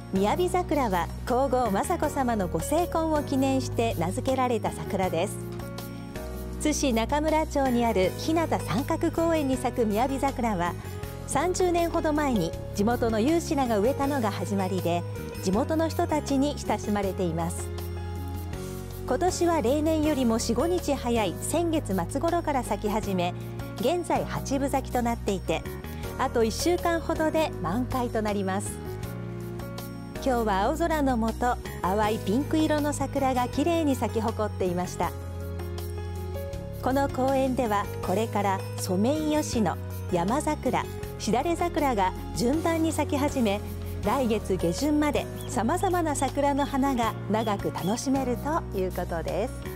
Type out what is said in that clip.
雅桜は皇后雅子さまのご成婚を記念して名付けられた桜です。津市中村町にある日向三角公園に咲く雅桜は30年ほど前に地元の有志らが植えたのが始まりで、地元の人たちに親しまれています。今年は例年よりも4、5日早い先月末頃から咲き始め、現在8分咲きとなっていて、あと1週間ほどで満開となります。今日は青空の下、淡いピンク色の桜がきれいに咲き誇っていました。この公園ではこれからソメイヨシノ、山桜、しだれ桜が順番に咲き始め、来月下旬までさまざまな桜の花が長く楽しめるということです。